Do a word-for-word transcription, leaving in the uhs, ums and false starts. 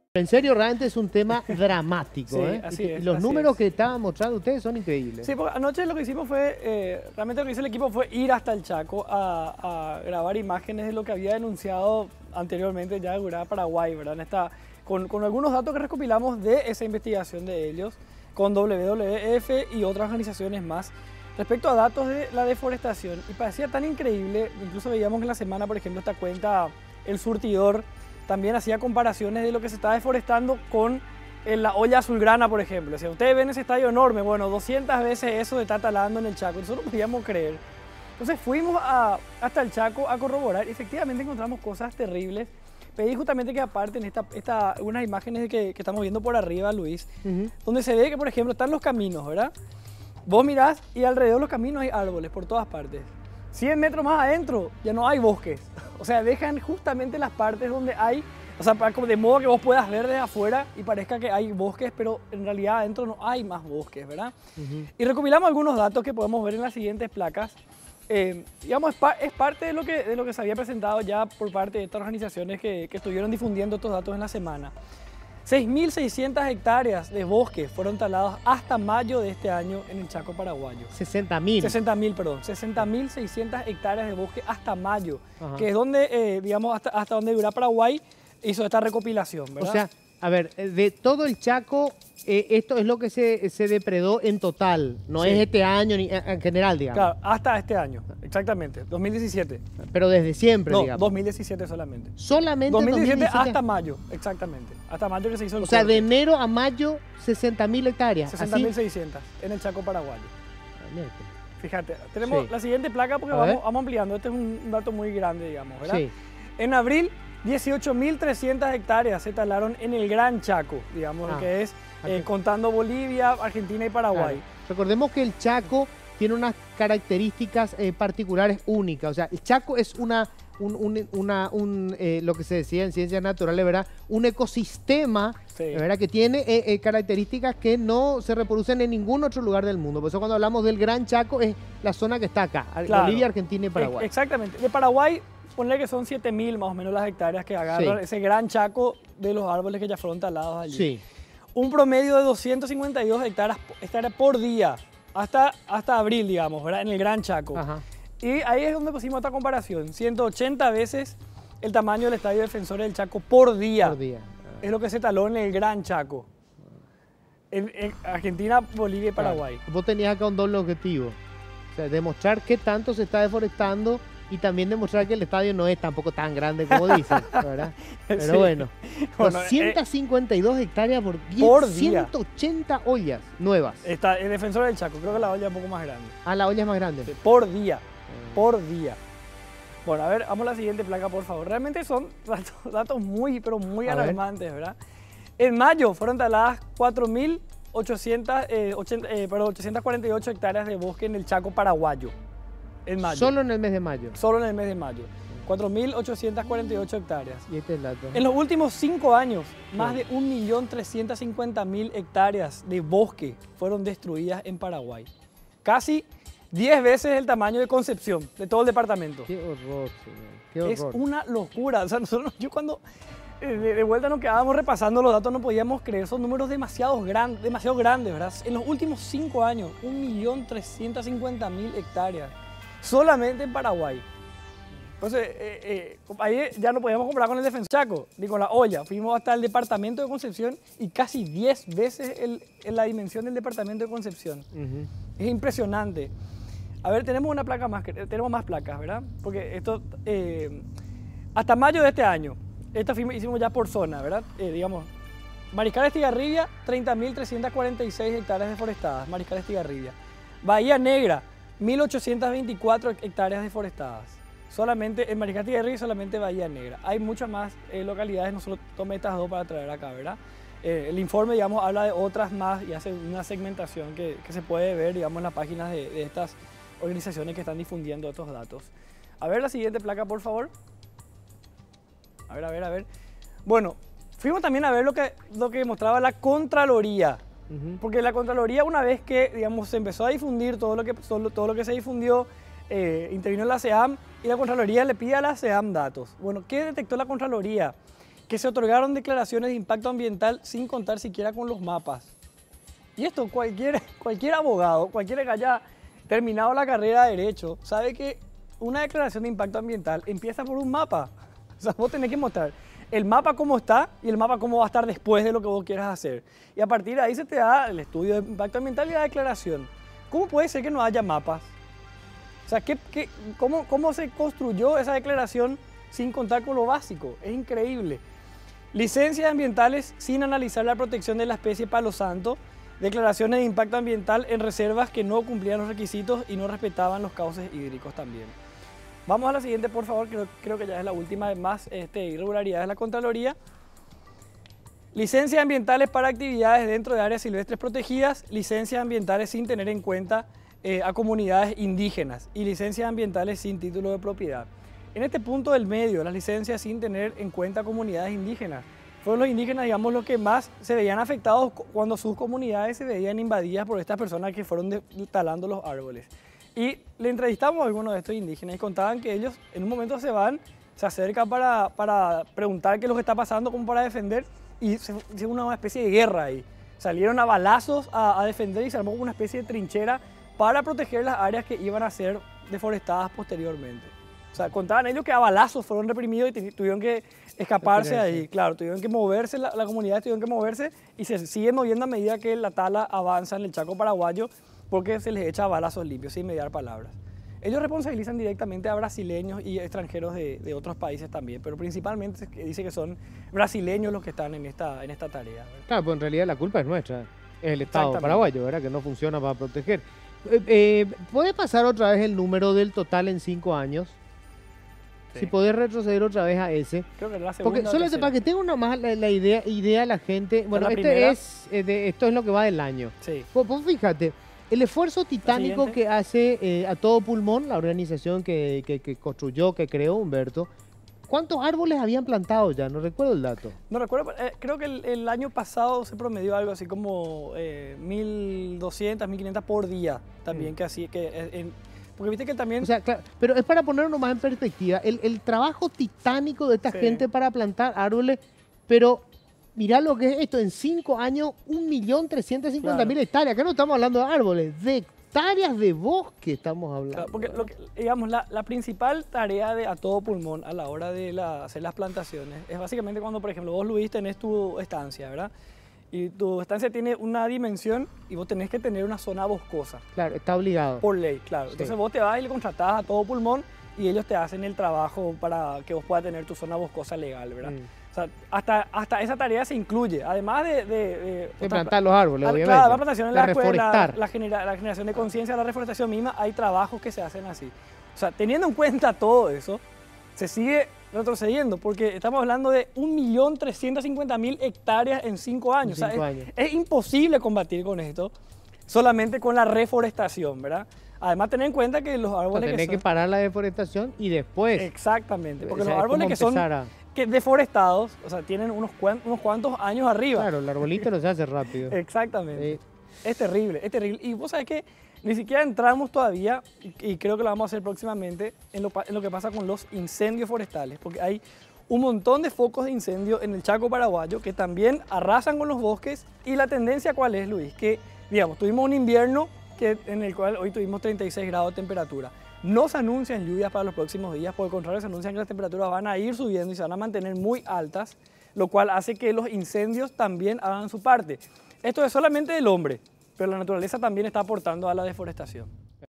En serio, realmente es un tema dramático. Sí, ¿eh? así Y es, los así números es. que estaban mostrando ustedes son increíbles. Sí, porque anoche lo que hicimos fue, eh, realmente lo que hizo el equipo fue ir hasta el Chaco a, a grabar imágenes de lo que había denunciado anteriormente ya el Gurá Paraguay, ¿verdad? En esta, con, con algunos datos que recopilamos de esa investigación de ellos, con W W F y otras organizaciones más, respecto a datos de la deforestación. Y parecía tan increíble, incluso veíamos en la semana, por ejemplo, esta cuenta El Surtidor, también hacía comparaciones de lo que se está deforestando con en la olla azulgrana, por ejemplo. Si ustedes ven ese estadio enorme, bueno, doscientas veces eso se está talando en el Chaco. Nosotros no podíamos creer. Entonces fuimos a, hasta el Chaco a corroborar y efectivamente encontramos cosas terribles. Pedí justamente que aparten esta, esta, unas imágenes que, que estamos viendo por arriba, Luis, uh-huh. donde se ve que, por ejemplo, están los caminos, ¿verdad? Vos mirás y alrededor de los caminos hay árboles por todas partes. cien metros más adentro ya no hay bosques. O sea, dejan justamente las partes donde hay, o sea, de modo que vos puedas ver desde afuera y parezca que hay bosques, pero en realidad adentro no hay más bosques, ¿verdad? Uh-huh. Y recopilamos algunos datos que podemos ver en las siguientes placas. Eh, digamos, es, pa es parte de lo, que, de lo que se había presentado ya por parte de estas organizaciones que, que estuvieron difundiendo estos datos en la semana. seis mil seiscientas hectáreas de bosque fueron talados hasta mayo de este año en el Chaco paraguayo. sesenta mil. sesenta mil, perdón. sesenta mil seiscientas hectáreas de bosque hasta mayo, Ajá. que es donde, eh, digamos, hasta, hasta donde Gurá Paraguay hizo esta recopilación, ¿verdad? O sea, a ver, de todo el Chaco, eh, esto es lo que se, se depredó en total, no sí. es este año ni en general, digamos. Claro, hasta este año, exactamente, dos mil diecisiete. Pero desde siempre, no, digamos. dos mil diecisiete solamente. Solamente dos mil diecisiete, dos mil diecisiete hasta mayo, exactamente. Hasta mayo que se hizo el O sea, corte. de enero a mayo, sesenta mil hectáreas. sesenta mil seiscientas en el Chaco paraguayo. Ah, Fíjate, tenemos sí. la siguiente placa porque vamos, vamos ampliando. Este es un dato muy grande, digamos, ¿verdad? Sí. En abril, dieciocho mil trescientas hectáreas se talaron en el Gran Chaco, digamos, ah, que es eh, contando Bolivia, Argentina y Paraguay. Claro. Recordemos que el Chaco tiene unas características eh, particulares únicas. O sea, el Chaco es una, un, un, una, un, eh, lo que se decía en ciencias naturales, ¿verdad? Un ecosistema, sí. ¿verdad? Que tiene eh, eh, características que no se reproducen en ningún otro lugar del mundo. Por eso cuando hablamos del Gran Chaco es la zona que está acá, claro. Bolivia, Argentina y Paraguay. Exactamente. De Paraguay, ponle que son siete mil más o menos las hectáreas que agarran sí. ese Gran Chaco de los árboles que ya fueron talados allí. Sí. Un promedio de doscientas cincuenta y dos hectáreas, hectáreas por día. Hasta, hasta abril, digamos, ¿verdad? En el Gran Chaco. Ajá. Y ahí es donde pusimos esta comparación. ciento ochenta veces el tamaño del Estadio Defensores del Chaco por día. Por día. Ah. Es lo que se taló en el Gran Chaco. En, en Argentina, Bolivia y Paraguay. Claro. Vos tenías acá un doble objetivo. O sea, demostrar qué tanto se está deforestando y también demostrar que el estadio no es tampoco tan grande como dicen, ¿verdad? Pero sí. bueno, bueno, doscientas cincuenta y dos eh, hectáreas por día, por día, ciento ochenta ollas nuevas. Está el Defensor del Chaco, creo que la olla es un poco más grande. Ah, la olla es más grande. Sí, por día, mm. por día. Bueno, a ver, vamos a la siguiente placa, por favor. Realmente son datos, datos muy, pero muy a alarmantes, ver. ¿verdad? En mayo fueron taladas cuatro mil ochocientas cuarenta y ocho hectáreas de bosque en el Chaco paraguayo. En mayo. Solo en el mes de mayo. Solo en el mes de mayo. cuatro mil ochocientas cuarenta y ocho hectáreas. Y este es el dato. En los últimos cinco años, más de un millón trescientas cincuenta mil hectáreas de bosque fueron destruidas en Paraguay. Casi diez veces el tamaño de Concepción, de todo el departamento. Qué horror, señor. Qué horror. Es una locura. O sea, nosotros, yo cuando de, de vuelta nos quedábamos repasando los datos, no podíamos creer. Son números demasiado, gran, demasiado grandes, ¿verdad? En los últimos cinco años, un millón trescientas cincuenta mil hectáreas. Solamente en Paraguay. Entonces, eh, eh, ahí ya no podíamos comprar con el Defensor Chaco, ni con la olla. Fuimos hasta el departamento de Concepción y casi diez veces el, el, la dimensión del departamento de Concepción. Uh-huh. Es impresionante. A ver, tenemos una placa más, tenemos más placas, ¿verdad? Porque esto, eh, hasta mayo de este año, esto fuimos, hicimos ya por zona, ¿verdad? Eh, digamos, Mariscal Estigarribia, treinta mil trescientas cuarenta y seis hectáreas deforestadas, Mariscal Estigarribia. Bahía Negra, mil ochocientas veinticuatro hectáreas deforestadas. Solamente en Mariscal Estigarribia, solamente Bahía Negra. Hay muchas más eh, localidades, nosotros tomé estas dos para traer acá, ¿verdad? Eh, el informe, digamos, habla de otras más y hace una segmentación que, que se puede ver, digamos, en las páginas de, de estas organizaciones que están difundiendo estos datos. A ver la siguiente placa, por favor. A ver, a ver, a ver. Bueno, fuimos también a ver lo que, lo que mostraba la Contraloría. Uh-huh. Porque la Contraloría, una vez que, digamos, se empezó a difundir todo lo que, todo, todo lo que se difundió, eh, intervino en la C E A M y la Contraloría le pide a la C E A M datos. Bueno, ¿qué detectó la Contraloría? que se otorgaron declaraciones de impacto ambiental sin contar siquiera con los mapas. Y esto cualquier, cualquier abogado, cualquiera que haya terminado la carrera de Derecho, sabe que una declaración de impacto ambiental empieza por un mapa. O sea, vos tenés que mostrar el mapa cómo está y el mapa cómo va a estar después de lo que vos quieras hacer. Y a partir de ahí se te da el estudio de impacto ambiental y la declaración. ¿Cómo puede ser que no haya mapas? O sea, ¿qué, qué, cómo, ¿cómo se construyó esa declaración sin contar con lo básico? Es increíble. Licencias ambientales sin analizar la protección de la especie palo santo. Declaraciones de impacto ambiental en reservas que no cumplían los requisitos y no respetaban los cauces hídricos también. Vamos a la siguiente, por favor, creo, creo que ya es la última de más este, irregularidades de la Contraloría. Licencias ambientales para actividades dentro de áreas silvestres protegidas, licencias ambientales sin tener en cuenta eh, a comunidades indígenas y licencias ambientales sin título de propiedad. En este punto del medio, las licencias sin tener en cuenta comunidades indígenas, fueron los indígenas, digamos, los que más se veían afectados cuando sus comunidades se veían invadidas por estas personas que fueron de, talando los árboles. Y le entrevistamos a algunos de estos indígenas y contaban que ellos en un momento se van, se acercan para, para preguntar qué es lo que está pasando, como para defender, y se hizo una especie de guerra ahí. Salieron a balazos a, a defender y se armó una especie de trinchera para proteger las áreas que iban a ser deforestadas posteriormente. O sea, contaban ellos que a balazos fueron reprimidos y tuvieron que escaparse de ahí. Claro, tuvieron que moverse, la, la comunidad tuvieron que moverse y se siguen moviendo a medida que la tala avanza en el Chaco paraguayo porque se les echa balazos limpios, sin mediar palabras. Ellos responsabilizan directamente a brasileños y extranjeros de, de otros países también, pero principalmente dice que son brasileños los que están en esta, en esta tarea, ¿verdad? Claro, pues en realidad la culpa es nuestra, es el Estado paraguayo, ¿verdad? Que no funciona para proteger. Eh, eh, ¿Puede pasar otra vez el número del total en cinco años? Sí. Si podés retroceder otra vez a ese. Creo que la segunda. Porque solo para que tenga una más la, la idea, idea la gente. Bueno, la este es, eh, de, esto es lo que va del año. Sí. Pues, pues fíjate, el esfuerzo titánico que hace eh, a todo pulmón, la organización que, que, que construyó, que creó Humberto, ¿cuántos árboles habían plantado ya? No recuerdo el dato. No recuerdo, eh, creo que el, el año pasado se promedió algo así como eh, mil doscientas, mil quinientas por día también, mm. que así, que en, porque viste que también... O sea, claro, pero es para ponerlo más en perspectiva, el, el trabajo titánico de esta sí. gente para plantar árboles, pero mirá lo que es esto, en cinco años, un millón trescientas cincuenta mil hectáreas. Acá no estamos hablando de árboles, de hectáreas de bosque estamos hablando. Claro, porque, lo que, digamos, la, la principal tarea de a todo pulmón a la hora de la, hacer las plantaciones es básicamente cuando, por ejemplo, vos, Luis, tenés tu estancia, ¿verdad? Y tu estancia tiene una dimensión y vos tenés que tener una zona boscosa. Claro, está obligado. Por ley, claro. Sí. Entonces vos te vas y le contratás a todo pulmón y ellos te hacen el trabajo para que vos puedas tener tu zona boscosa legal, ¿verdad? Mm. O sea, hasta, hasta esa tarea se incluye, además de... De, de, de plantar los árboles, la, obviamente. Claro, la plantación en la la reforestar. La, la, genera, la generación de conciencia, la reforestación misma, hay trabajos que se hacen así. O sea, teniendo en cuenta todo eso, se sigue retrocediendo, porque estamos hablando de un millón trescientas cincuenta mil hectáreas en cinco años. En cinco o sea, años. Es, es imposible combatir con esto solamente con la reforestación, ¿verdad? Además, tener en cuenta que los árboles... Tenés que, que, que parar la deforestación y después... Exactamente, porque o sea, los árboles que son a... que deforestados, o sea, tienen unos, cuan, unos cuantos años arriba. Claro, el arbolito no se hace rápido. Exactamente. Sí. Es terrible, es terrible. Y vos sabés que ni siquiera entramos todavía, y, y creo que lo vamos a hacer próximamente, en lo, en lo que pasa con los incendios forestales, porque hay un montón de focos de incendio en el Chaco paraguayo que también arrasan con los bosques. Y la tendencia, ¿cuál es, Luis? Que, digamos, tuvimos un invierno que, en el cual hoy tuvimos treinta y seis grados de temperatura. No se anuncian lluvias para los próximos días, por el contrario, se anuncian que las temperaturas van a ir subiendo y se van a mantener muy altas, lo cual hace que los incendios también hagan su parte. Esto es solamente del hombre, pero la naturaleza también está aportando a la deforestación.